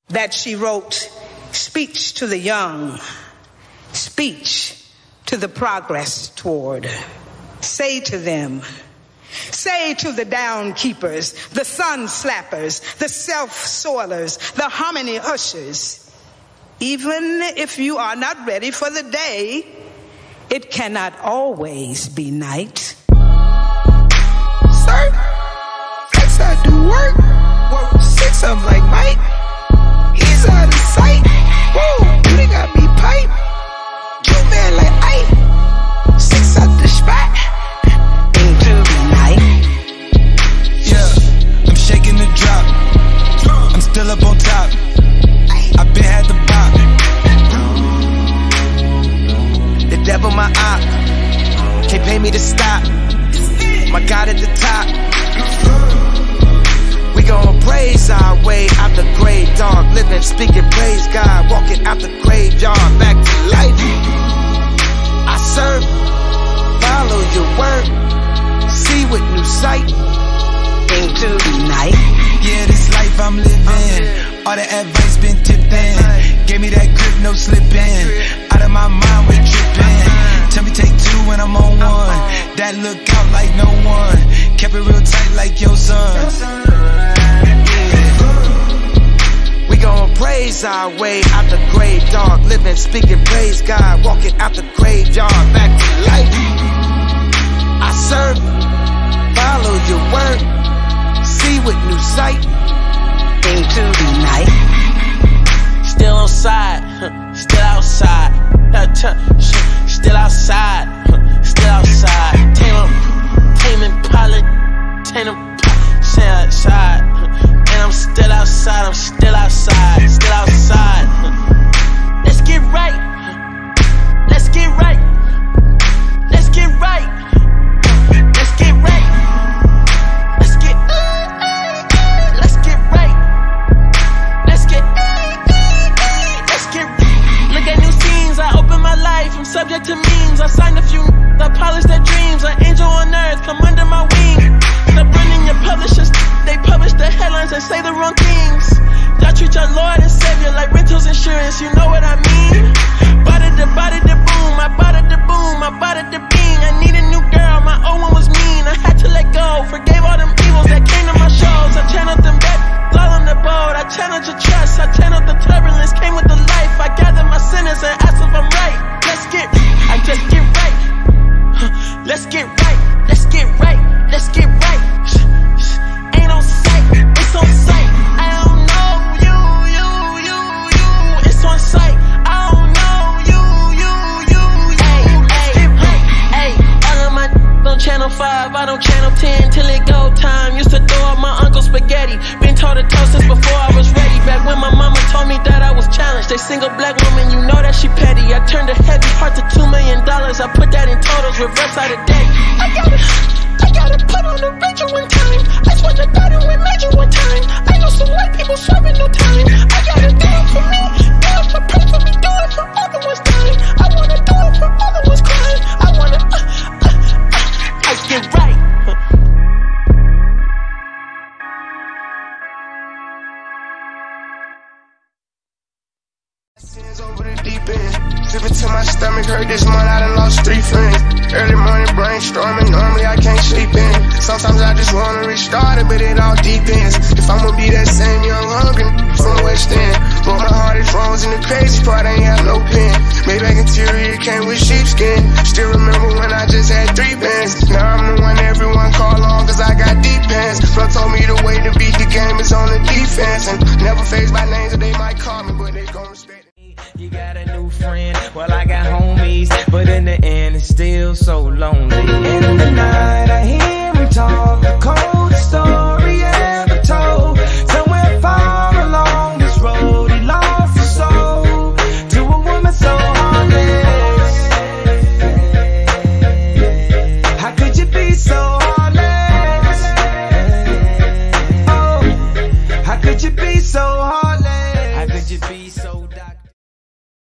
that she wrote, speech to the young, speech to the progress toward. Say to them, say to the down keepers, the sun slappers, the self-soilers, the hominy ushers, even if you are not ready for the day, it cannot always be night. Sir, flex I do work. 6 of 'em like Mike. He's out of sight. Whoa, they got me pipe. You man like Ike. 6 out the spot. Into the night. Yeah, I'm shaking the drop. I'm still up on top. I been had the bop. The devil my op. Can't pay me to stop. My God at the top. We gon' praise our way out the grave, dog. Living, speaking, praise God. Walking out the graveyard, back to life. I serve, follow your word, see with new sight. Into the night. Yeah, this life I'm living, all the advice been tipped in. Gave me that grip, no slipping. Out of my mind, we tripping. Tell me take 2 when I'm on 1. That look out like no one. Kept it real tight like your son. We gon' praise our way out the grave, dog. Living, speaking, praise God. Walking out the graveyard, back to life. I serve, follow your word, see with new sight. Into the night. Still on side, still outside. Still outside, still outside. Taming pilot, stay outside. And I'm still outside, I'm still outside, still outside. Let's get right, let's get right, let's get right, let's get right, let's get right, let's get look at new scenes, I open my life, I'm subject to memes, I signed a few, I polish their dreams, an angel on earth, come under my wing. Stop running your publishers, they publish the headlines and say the wrong things. Y'all treat your Lord and Savior like rentals insurance, you know what I mean? Bought it the boom, I bought it the boom, I bought it the bean. I need a new girl, my old one was mean, I had to let go. Forgave all them evils that came to my shows, I channeled them back, all on the boat. I channeled your trust, I channeled the turbulence, came with the life. I gathered my sinners and asked if I'm right. I just get right. Let's get right, let's get right, let's get right. Ain't on sight, it's on sight. I don't know you. It's on sight. I don't know you. Hey, all of my on channel 5, I don't channel 10 till it go time. Used to throw up my uncle's spaghetti. Been toe to toe since before I was ready. Back when my mama told me that I was challenged. They single black woman, you know that she petty. I turned a heavy heart to $2 million. I put that in totals, reverse out of day. I gotta put on the Rachel one time. I switched a daughter with Major one time. I know some white people serving no time. I gotta do it for me, do it for pray for me, do it for all the ones dying. I wanna do it for all the ones crying. I wanna, I get right. Over the deep end, sipping to my stomach hurt this month. I done lost 3 friends. Early morning brainstorming, normally I can't sleep in. Sometimes I just wanna restart it, but it all depends. If I'ma be that same young hungry from West End, but my heart is frozen. The crazy part, I ain't have no pen. Maybach interior came with sheepskin. Still remember when I just had 3 bands. Now I'm the one everyone call on, cause I got deep pants. Flo told me the way to beat the game is on the defense, and never phased by names that they might call me, but they gon' respect it. You got a new friend, well I got homies, but in the end it's still so lonely. In the night